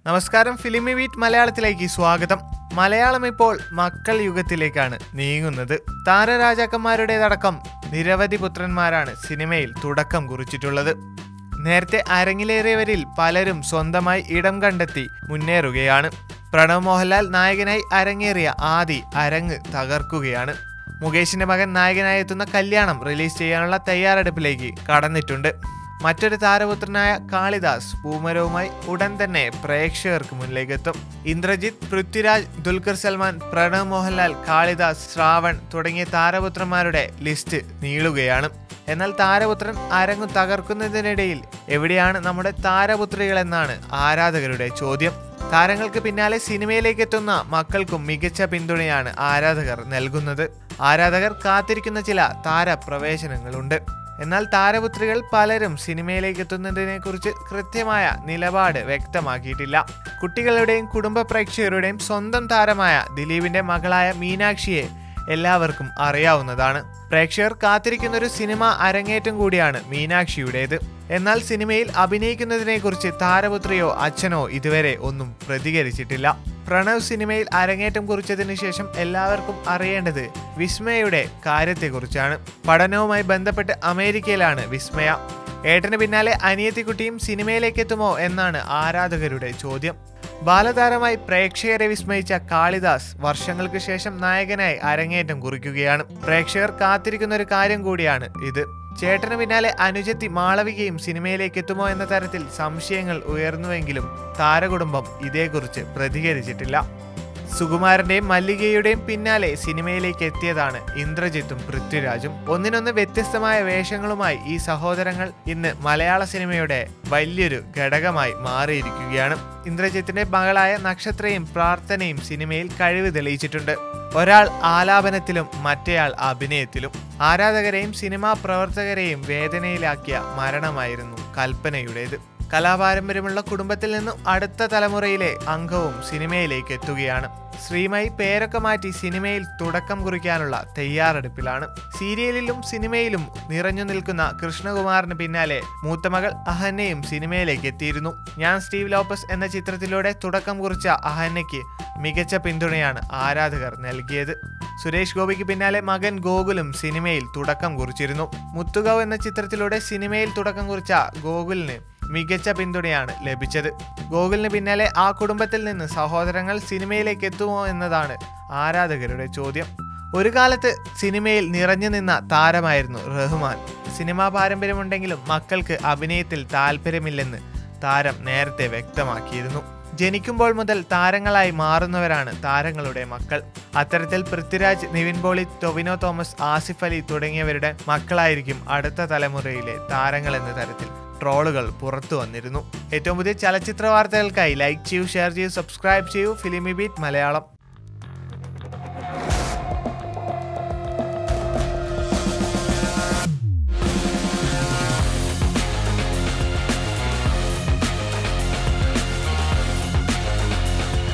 നമസ്കാരം, ഫിലിമി ബീറ്റ് മലയാളത്തിലേക്ക് സ്വാഗതം. മലയാളം ഇപ്പോൾ മക്കൾ യുഗത്തിലേക്കാണ് നീങ്ങുന്നത്. താരരാജാക്കന്മാരുടേതടക്കം നിരവധി പുത്രന്മാരാണ് സിനിമയിൽ തുടക്കം കുറിച്ചിട്ടുള്ളത്. നേരത്തെ അരങ്ങിലേറിയവരിൽ പലരും സ്വന്തമായി ഇടം കണ്ടെത്തി മുന്നേറുകയാണ്. പ്രണവ് മോഹൻലാൽ നായകനായി അരങ്ങേറിയ ആദി അരങ്ങ് തകർക്കുകയാണ്. മുകേഷിന്റെ മകൻ നായകനായി എത്തുന്ന കല്യാണം റിലീസ് ചെയ്യാനുള്ള തയ്യാറെടുപ്പിലേക്ക് കടന്നിട്ടുണ്ട്. മറ്റൊരു താരപുത്രനായ കാളിദാസ് പൂമരവുമായി ഉടൻ തന്നെ പ്രേക്ഷകർക്ക് മുന്നിലേക്കെത്തും. ഇന്ദ്രജിത്ത്, പൃഥ്വിരാജ്, ദുൽഖർ സൽമാൻ, പ്രണവ് മോഹൻലാൽ, കാളിദാസ്, ശ്രാവൺ തുടങ്ങിയ താരപുത്രന്മാരുടെ ലിസ്റ്റ് നീളുകയാണ്. എന്നാൽ താരപുത്രൻ അരങ്ങു തകർക്കുന്നതിനിടയിൽ എവിടെയാണ് നമ്മുടെ താരപുത്രികൾ എന്നാണ് ആരാധകരുടെ ചോദ്യം. താരങ്ങൾക്ക് പിന്നാലെ സിനിമയിലേക്ക് എത്തുന്ന മക്കൾക്കും മികച്ച പിന്തുണയാണ് ആരാധകർ നൽകുന്നത്. ആരാധകർ കാത്തിരിക്കുന്ന ചില താരപ്രവേശനങ്ങളുണ്ട്. എന്നാൽ താരപുത്രികൾ പലരും സിനിമയിലേക്ക് എത്തുന്നതിനെ കുറിച്ച് കൃത്യമായ നിലപാട് വ്യക്തമാക്കിയിട്ടില്ല. കുട്ടികളുടെയും കുടുംബ പ്രേക്ഷകരുടെയും സ്വന്തം താരമായ ദിലീപിന്റെ മകളായ മീനാക്ഷിയെ എല്ലാവർക്കും അറിയാവുന്നതാണ്. പ്രേക്ഷകർ കാത്തിരിക്കുന്ന ഒരു സിനിമ അരങ്ങേറ്റം കൂടിയാണ് മീനാക്ഷിയുടേത്. എന്നാൽ സിനിമയിൽ അഭിനയിക്കുന്നതിനെ കുറിച്ച് താരപുത്രിയോ അച്ഛനോ ഇതുവരെ ഒന്നും പ്രതികരിച്ചിട്ടില്ല. പ്രണവ് സിനിമയിൽ അരങ്ങേറ്റം കുറിച്ചതിന് ശേഷം എല്ലാവർക്കും അറിയേണ്ടത് വിസ്മയയുടെ കാര്യത്തെക്കുറിച്ചാണ്. പഠനവുമായി ബന്ധപ്പെട്ട് അമേരിക്കയിലാണ് വിസ്മയ. ഏട്ടന് പിന്നാലെ അനിയത്തിക്കുട്ടിയും സിനിമയിലേക്ക് എത്തുമോ എന്നാണ് ആരാധകരുടെ ചോദ്യം. ബാലതാരമായി പ്രേക്ഷകരെ വിസ്മയിച്ച കാളിദാസ് വർഷങ്ങൾക്ക് ശേഷം നായകനായി അരങ്ങേറ്റം കുറിക്കുകയാണ്. പ്രേക്ഷകർ കാത്തിരിക്കുന്ന ഒരു കാര്യം കൂടിയാണ് ഇത്. ചേട്ടന് പിന്നാലെ അനുജത്തി മാളവികയും സിനിമയിലേക്ക് എത്തുമോ എന്ന തരത്തിൽ സംശയങ്ങൾ ഉയർന്നുവെങ്കിലും താരകുടുംബം ഇതേക്കുറിച്ച് പ്രതികരിച്ചിട്ടില്ല. സുകുമാരന്റെയും മല്ലികയുടെയും പിന്നാലെ സിനിമയിലേക്ക് എത്തിയതാണ് ഇന്ദ്രജിത്തും പൃഥ്വിരാജും. ഒന്നിനൊന്ന് വ്യത്യസ്തമായ വേഷങ്ങളുമായി ഈ സഹോദരങ്ങൾ ഇന്ന് മലയാള സിനിമയുടെ വലിയൊരു ഘടകമായി മാറിയിരിക്കുകയാണ്. ഇന്ദ്രജിത്തിന്റെ മകളായ നക്ഷത്രയും പ്രാർത്ഥനയും സിനിമയിൽ കഴിവ് തെളിയിച്ചിട്ടുണ്ട്. ഒരാൾ ആലാപനത്തിലും മറ്റേയാൾ അഭിനയത്തിലും. ആരാധകരെയും സിനിമാ പ്രവർത്തകരെയും വേദനയിലാക്കിയ മരണമായിരുന്നു കൽപ്പനയുടേത്. കലാപാരമ്പര്യമുള്ള കുടുംബത്തിൽ നിന്നും അടുത്ത തലമുറയിലെ അംഗവും സിനിമയിലേക്ക് എത്തുകയാണ്. ശ്രീമയി പേരൊക്കെ മാറ്റി സിനിമയിൽ തുടക്കം കുറിക്കാനുള്ള തയ്യാറെടുപ്പിലാണ്. സീരിയലിലും സിനിമയിലും നിറഞ്ഞു നിൽക്കുന്ന കൃഷ്ണകുമാറിന് പിന്നാലെ മൂത്തമകൾ അഹന്നയും സിനിമയിലേക്ക് എത്തിയിരുന്നു. ഞാൻ സ്റ്റീവ് ലോപ്പസ് എന്ന ചിത്രത്തിലൂടെ തുടക്കം കുറിച്ച അഹന്നയ്ക്ക് മികച്ച പിന്തുണയാണ് ആരാധകർ നൽകിയത്. സുരേഷ് ഗോപിക്ക് പിന്നാലെ മകൻ ഗോകുലും സിനിമയിൽ തുടക്കം കുറിച്ചിരുന്നു. മുത്തുകാവ് എന്ന ചിത്രത്തിലൂടെ സിനിമയിൽ തുടക്കം കുറിച്ച ഗോകുലിന് മികച്ച പിന്തുണയാണ് ലഭിച്ചത്. ഗോകുലിന് പിന്നാലെ ആ കുടുംബത്തിൽ നിന്ന് സഹോദരങ്ങൾ സിനിമയിലേക്ക് എത്തുമോ എന്നതാണ് ആരാധകരുടെ ചോദ്യം. ഒരു കാലത്ത് സിനിമയിൽ നിറഞ്ഞു നിന്ന താരമായിരുന്നു റഹ്മാൻ. സിനിമാ പാരമ്പര്യമുണ്ടെങ്കിലും മക്കൾക്ക് അഭിനയത്തിൽ താല്പര്യമില്ലെന്ന് താരം നേരത്തെ വ്യക്തമാക്കിയിരുന്നു. ജനിക്കുമ്പോൾ മുതൽ താരങ്ങളായി മാറുന്നവരാണ് താരങ്ങളുടെ മക്കൾ. അത്തരത്തിൽ പൃഥ്വിരാജ്, നിവിൻ പോളി, ടൊവിനോ തോമസ്, ആസിഫ് അലി തുടങ്ങിയവരുടെ മക്കളായിരിക്കും അടുത്ത തലമുറയിലെ താരങ്ങൾ എന്ന തരത്തിൽ ട്രോളുകൾ പുറത്തു വന്നിരുന്നു. ഏറ്റവും പുതിയ ചലച്ചിത്ര വാർത്തകൾക്കായി ലൈക്ക് ചെയ്യൂ, ഷെയർ ചെയ്യൂ, സബ്സ്ക്രൈബ് ചെയ്യൂ ഫിലിമി ബീറ്റ് മലയാളം.